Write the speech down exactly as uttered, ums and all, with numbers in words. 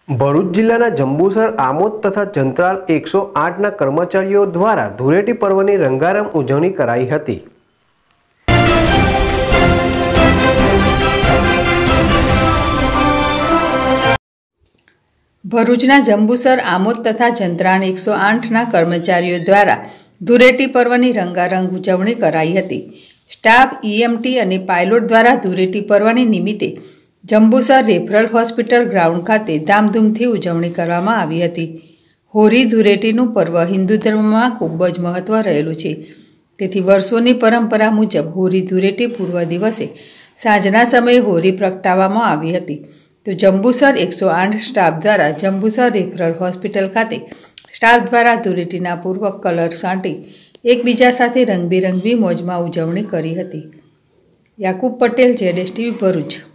ભરૂચ જિલ્લાના જંબુસર, આમોદ તથા જંત્રાલ એકસો આઠના કર્મચારીઓ દ્વારા ધૂળેટી પર્વની રંગારંગ ઉજવણી કરાઈ હતી। ભરૂચના જંબુસર, આમોદ તથા જંત્રાલ એકસો આઠના કર્મચારીઓ દ્વારા ધૂળેટી પર્વની રંગારંગ ઉજવણી કરાઈ હતી। સ્ટાફ, ઈએમટી અને પાયલોટ દ્વારા ધૂળેટી પર્વની નિમિત્તે જંબુસર રેફરલ હોસ્પિટલ ગ્રાઉન્ડ ખાતે ધામધૂમથી ઉજવણી કરવામાં આવી હતી। હોળી ધૂળેટીનું પર્વ હિન્દુ ધર્મમાં ખૂબ જ મહત્વ રહેલું છે, તેથી વર્ષોની પરંપરા મુજબ હોળી ધૂળેટી પૂર્વ દિવસે સાંજના સમયે હોળી પ્રગટાવવામાં આવી હતી। તો જંબુસર એકસો આઠ સ્ટાફ દ્વારા જંબુસર રેફરલ હોસ્પિટલ ખાતે સ્ટાફ દ્વારા ધૂળેટીના પૂર્વ કલર છાંટી એકબીજા સાથે રંગબેરંગી મોજમાં ઉજવણી કરી હતી। યાકુબ પટેલ, જેડેશ ટીવી, ભરૂચ।